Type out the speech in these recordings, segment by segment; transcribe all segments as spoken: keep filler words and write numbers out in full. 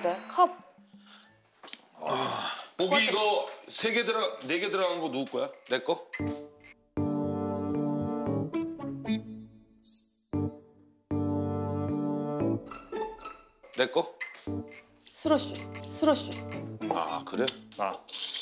있어요? 컵. 아, 고기 이거 세 개 들어 네 개 들어간 거 누구 거야? 내 거? 내 거? 수로 씨, 수로 씨. 아 그래? 아.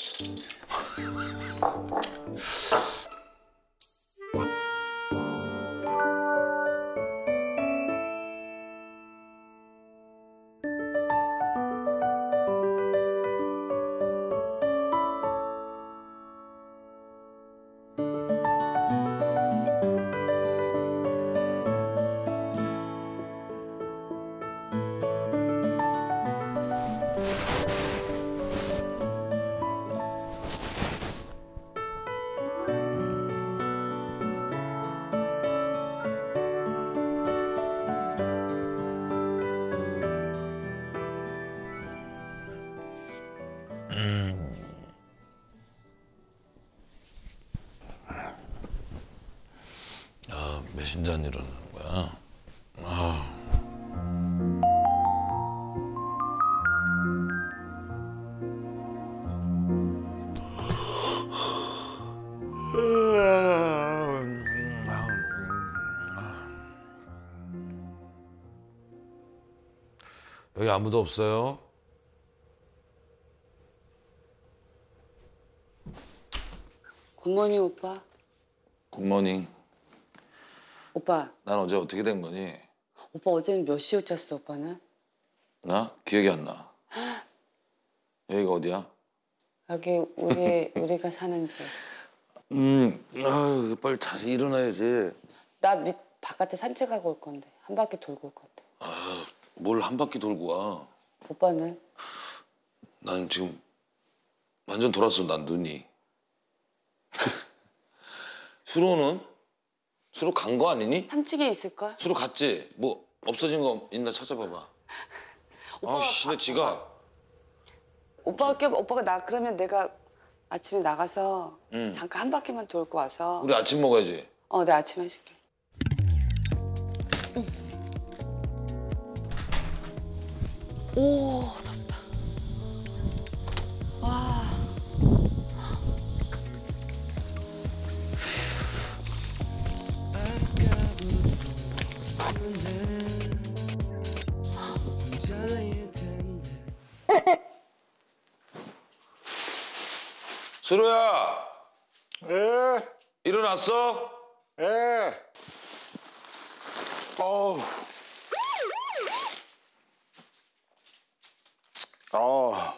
몇 시인데 안 일어나는 거야? 아. 여기 아무도 없어요? 굿모닝 오빠. 굿모닝. 오빠. 난 어제 어떻게 된 거니? 오빠 어제는 몇 시에 잤어 오빠는? 나? 기억이 안 나. 여기가 어디야? 여기 우리 우리가 사는 집. 음, 아유 빨리 다시 일어나야지. 나 밑 바깥에 산책하고 올 건데 한 바퀴 돌고 올 건데. 아, 뭘 한 바퀴 돌고 와? 오빠는? 난 지금 완전 돌았어, 난 눈이. 수로는? 수로 간 거 아니니? 삼 층에 있을걸? 수로 갔지? 뭐 없어진 거 있나 찾아봐봐. 아, 씨, 내 지갑. 오빠가 껴, 오빠가 나 그러면 내가 아침에 나가서 응. 잠깐 한 바퀴만 돌고 와서. 우리 아침 먹어야지. 어, 내가 아침 해줄게. 응. 오, 덥다. 와. 수로야. 예. 일어났어? 예. 어우. 아.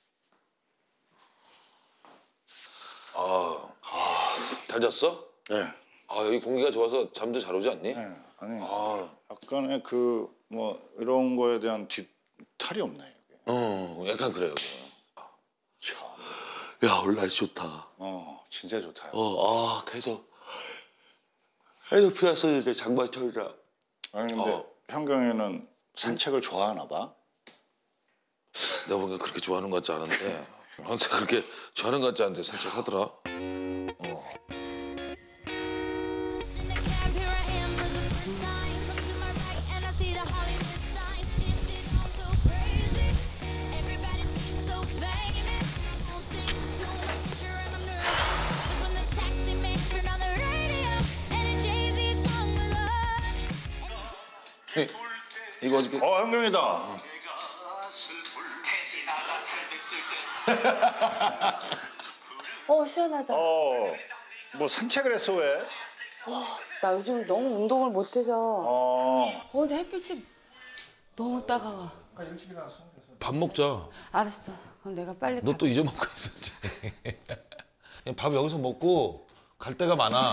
아, 잘 잤어? 예. 아, 여기 공기가 좋아서 잠도 잘 오지 않니? 예. 아니. 아, 약간의 그 뭐 이런 거에 대한 뒤탈이 없네 여기. 어, 약간 그래 여기. 야, 오늘 날씨 좋다. 어, 진짜 좋다. 어, 아, 계속 계속 피었어 이제 장마철이라. 아니 근데 어. 현경이는 산책을 좋아하나 봐. 내가 보기엔 그렇게 좋아하는 것 같지 않은데 항상 그렇게 좋아하는 것 같지 않은데 산책하더라. 어. 이거 어떻게? 어, 현경이다. 어, 시원하다. 어, 뭐 산책을 했어 왜? 나 요즘 너무 운동을 못해서. 어. 어, 근데 햇빛이 너무 따가워. 밥 먹자. 알았어. 그럼 내가 빨리. 너 또 잊어먹고 있었지. 그냥 밥 여기서 먹고 갈 데가 많아.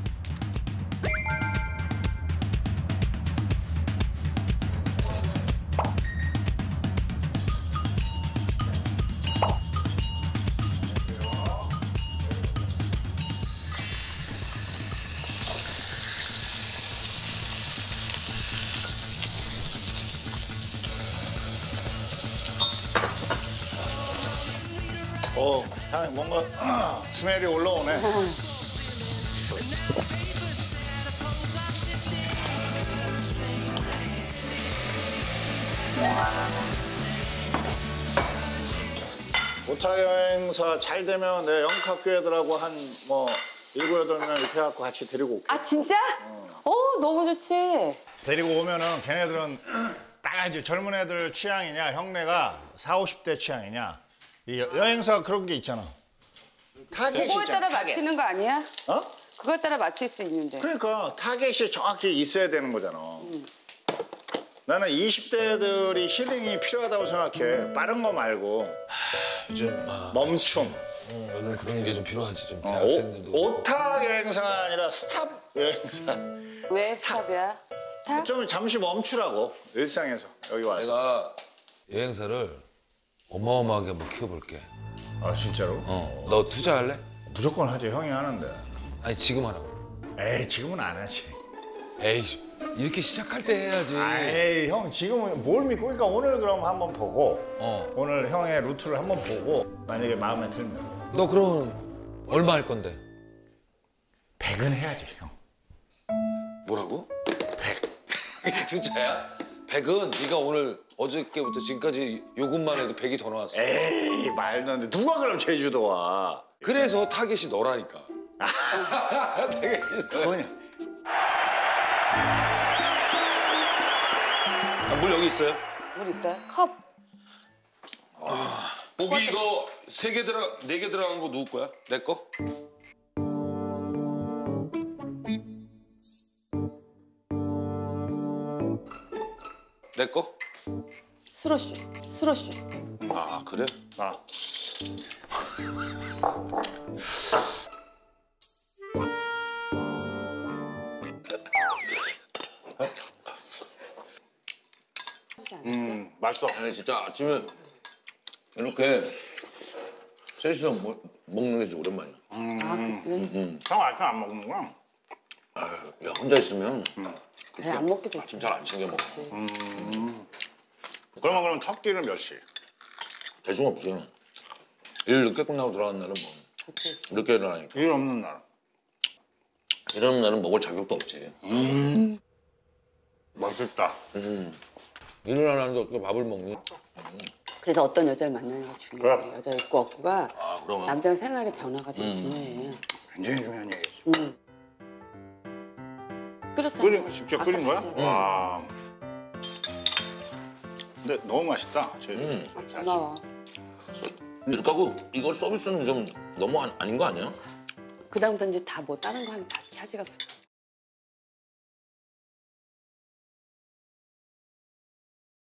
어, 향이 뭔가 아, 스멜이 올라오네. 오타 여행사 잘 되면 내 영학교 애들하고 한 뭐 일곱 여덟 명 이렇게 해갖고 같이 데리고 올게. 아 진짜? 어 너무 좋지. 데리고 오면은 걔네들은 딱 알지. 젊은 애들 취향이냐 형네가 사오십 대 취향이냐. 이 여- 여행사 그런 게 있잖아. 타겟이 그거에 있잖아, 따라 타겟. 맞추는 거 아니야? 어? 그거에 따라 맞출 수 있는데. 그러니까 타겟이 정확히 있어야 되는 거잖아. 나는 이십 대들이 힐링이 필요하다고 생각해. 빠른 거 말고 요즘 아, 멈춤. 음, 요즘 그런 게 좀 필요하지 좀 어, 대학생들도. 오, 오타 여행사가 아니라 스탑 여행사. 왜 스탑이야? 스탑? 좀 잠시 멈추라고 일상에서 여기 와서. 내가 여행사를 어마어마하게 한번 키워볼게. 아 진짜로? 어, 너 투자할래? 무조건 하지. 형이 하는데. 아니 지금 하라고. 에이 지금은 안 하지. 에이 이렇게 시작할 때 해야지. 에이 형 지금은 뭘 믿고. 그러니까 오늘 그럼 한번 보고 어. 오늘 형의 루트를 한번 보고 만약에 마음에 들면 너 그럼 얼마 할 건데? 백은 해야지 형. 뭐라고? 백. 투자야? 백은 네가 오늘 어저께부터 지금까지 요금만 해도 백이 더 나왔어. 에이 말도 안 돼. 누가 그럼 제주도 와. 그래서 타겟이 너라니까. 타겟이 너. 그건 아, 물 여기 있어요? 물 있어요? 컵. 고기 이거 세 개 들어 네 개 들어간 거 누구 거야? 내 거? 내 거? 수로 씨. 수로 씨. 아 그래? 아. 하지 않았어? 음 맛있어. 아니 진짜 아침에 이렇게 셋이서 먹, 먹는 게 진짜 오랜만이야. 아 그래? 형 아침 안 먹는구나. 아유, 야 혼자 있으면 배 안 먹게 됐지. 아침 잘 안 챙겨 먹어. 그러면 그럼 첫 끼는 몇 시? 대중 없어. 일 늦게 끝나고 들어가는 날은 뭐 그치. 늦게 일어나니까. 일 없는 날. 이러는 날은 먹을 자격도 없지. 맛있다. 일어나는데 어떻게 밥을 먹니? 그래서 어떤 여자를 만나는 게 중요해. 그래. 여자 있고 없고가 아 그러면 남자 생활의 변화가 되게 중요해. 굉장히 중요한 얘기지. 음. 끓였잖아. 끓인 직접 아까 끓인 거야? 했지. 와. 근데 너무 맛있다. 제 음. 고마워. 이렇게 하고 이거 서비스는 좀 너무 안, 아닌 거 아니야? 그다음부터 이제 다 뭐 다른 거 하면 다 차지가 붙어.